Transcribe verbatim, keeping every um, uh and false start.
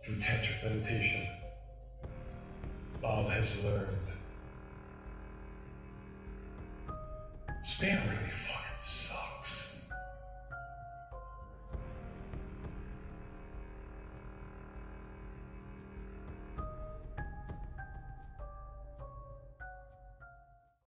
through Tantric Meditation, Bob has learned it's been really fucking